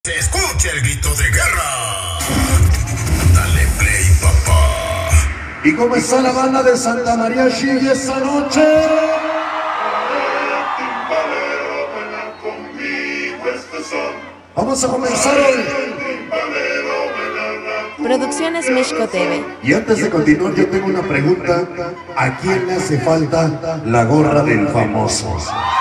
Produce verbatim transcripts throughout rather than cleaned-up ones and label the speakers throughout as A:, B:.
A: Se escucha el grito de guerra. Dale play, papá.
B: ¿Y cómo está la banda de Santa María Chile esta noche? Vamos a comenzar hoy.
C: Producciones Mixco T V.
B: Y antes de continuar, yo tengo una pregunta. ¿A quién le hace falta la gorra del famoso?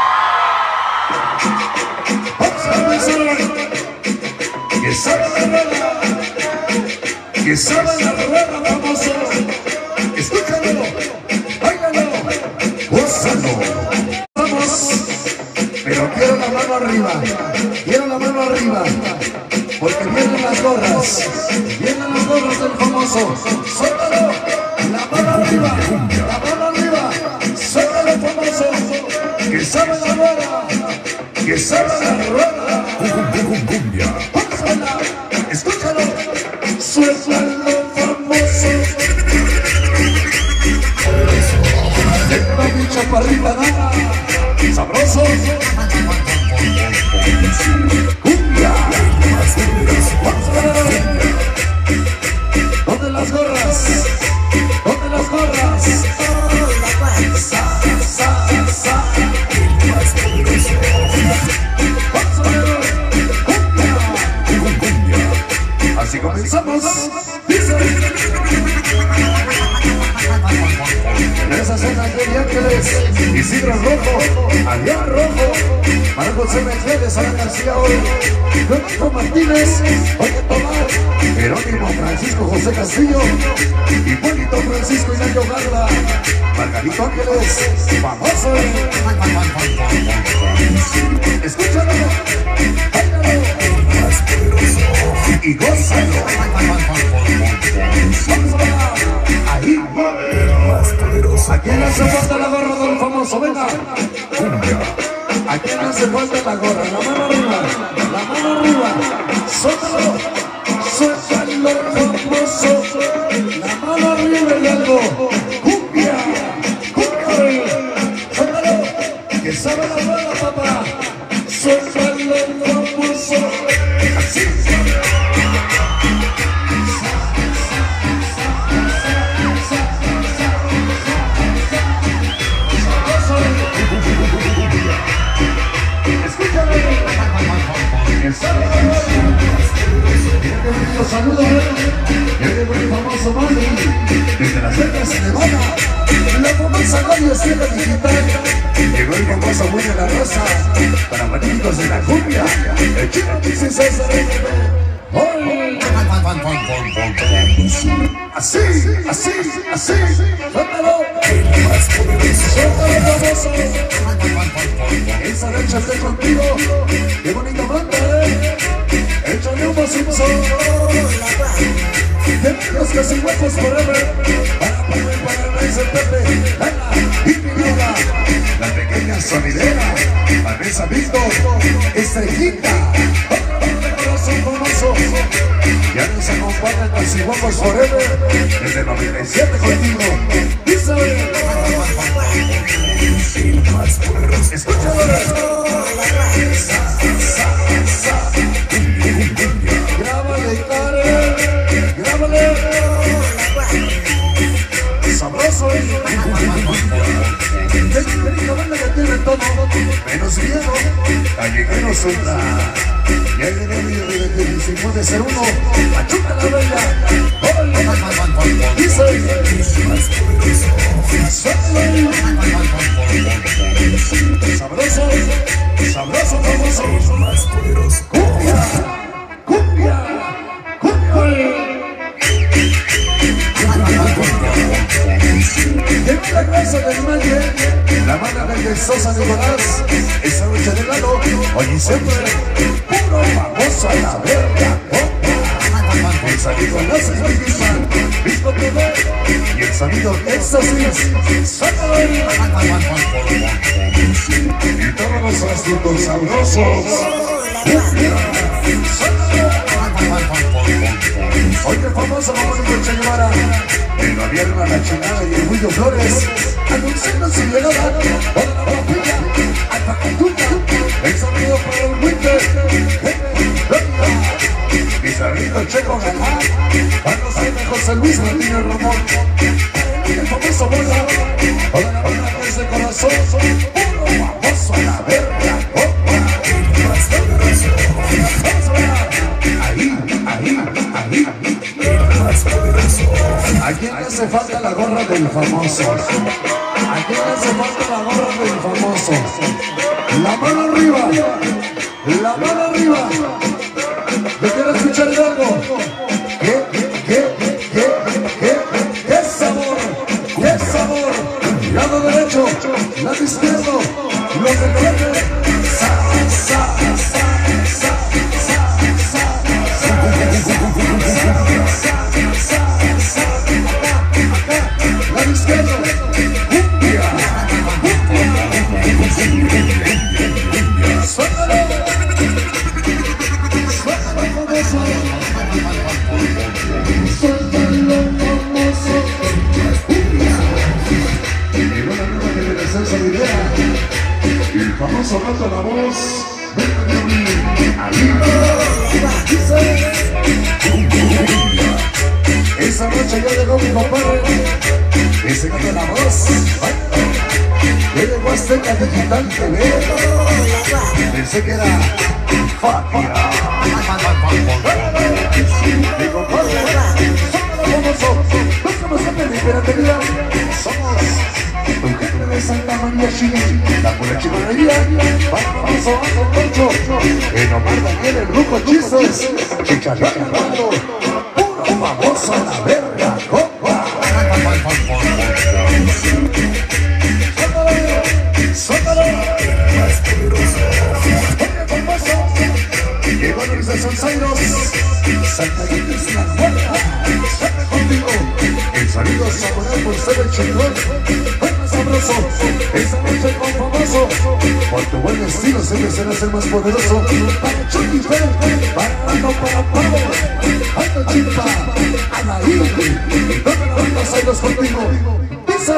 B: Vamos a comenzar hoy. Que salga la rueda, que salga la rueda, famoso. Escúchalo, báilalo, gózalo. Vamos, pero quiero la mano arriba, quiero la mano arriba, porque vienen las gorras, vienen las gorras del famoso. Suéltalo, la mano arriba, la mano arriba, suéltalo, famoso. Que salga la rueda, que salga la rueda. Escúchalo, suéltalo, famoso. Tengo mi chaparrita nada, sabroso. Cumbia. Vamos a ver. ¿Dónde las gorras? ¿Dónde las gorras? Sa, sa, sa. Vamos a ver. Así comenzamos. Dice. Esa zona de Ángeles, Isidro Rojo, Adrián Rojo, para José Mercedes, Ana García hoy, Roberto Martínez, Oye Tomar, Jerónimo Francisco José Castillo, Hipólito Francisco Inayo Garda, Margarito Ángeles, famoso. Escúchalo, báilalo y gózalo. Ahí va. ¿A quién hace falta la gorra del famoso? Venga. ¿A quién hace falta la gorra? La mano arriba, la mano arriba. Suéltalo, suéltalo, famoso. La mano arriba y algo. Cumbia, cumbia. Suéltalo, que sabe la rueda, papá. Suéltalo, famoso. Así. Saludos, llegó el famoso Manny, desde Las Vegas, Nevada, la famosa radio Estela Digital, llegó el famoso Muy de la Rosa, para magníficos de la cumbia, el chico dice César, hoy, así, así, así, suéltalo, suéltalo famoso, esa noche estoy contigo, qué bonito banda, eh. Échale un Simpson. Tenemos que ser guapos forever. Para poder para el Pepe, Ana y mi vida. La pequeña sonidera, Vanessa Víctor, Estrellita. Corazón famoso. Ya nos acompañan así guapos forever. Desde el noventa y siete contigo. Dice. Escúchalo. Grábale, Karen, grábale. Sabroso. Técnica banda que tiene todo, menos miedo. Callejeros una. Ya viene el video de diecinueve de cero uno. Machuca la bella. Dice. Sabroso. Sabroso, famoso. Más poderoso. Cumbia. Cumbia, cumbia. Llegó la casa del Malle, la banda de Sosa Nicolás, esa noche de lado, hoy y siempre, puro famoso a la verga. El sonido no se olvida, Mixco T V y el sonido éxtasis, sácalo ahí. Y todos los asuntos sabrosos. Oye, famoso vamos a Che Guevara, el gobierno a la chingada y el Julio Flores, anunciando su llegada, toda la papilla, al Pacatunga, el sonido para el Winter, Sabito Checo Galán, Carlos Jaime, José Luis Martínez Ramón, el famoso Bola, toda la banda que es de corazón, puro famoso a la verga, opa. Ahí, ahí, ahí, ¿a quién le hace falta la gorra del famoso? ¿A quién le hace falta la gorra del famoso? La mano arriba, la mano arriba. Yo quiero escuchar algo. ¿Qué, qué, qué, qué, qué sabor? ¿Qué sabor? Lado derecho, lado izquierdo, los de frente. Sa, sa, sa, sa, sa, sa, lado izquierdo. Cumbia, cumbia. Suéltalo. El famoso Rato la Voz, esa noche ya llegó mi compadre, ese Gato la Voz, que llegó a Azteca Digital T V, pensé que era Fatia. Mi compadre, somos famosos, no somos gente de piratería, somos un jefe de Santa María Chile, la pura chimanería, para famoso Ando Concho, el Omar Daniel, el grupo Chistes, Chicharrón Armando, puro famoso a la verga, compa. Suéltalo, suéltalo, oye famoso, llegó Luis de Sonzairos, Santa Inés la Juana, suelta contigo, el sonido saboreado por ser el chingón. Sabroso, esta noche con famoso, por tu buen estilo siempre serás el más poderoso. Para Chucky Fer, para Ando, para Pavo, Ando Chimpa, Anaí, y todas las bandas hay los contigo. Dice,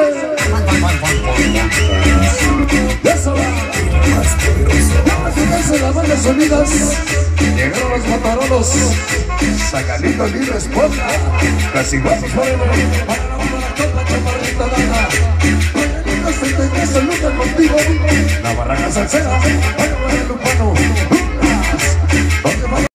B: ya sabrá, ya fíjense las bandas sonidas, llegaron los matarolos, Sacanito libre esponja, casi guapos forever, para la banda, la chamarrita dana. Se lucha contigo, la barraca salsera, para el Lupano.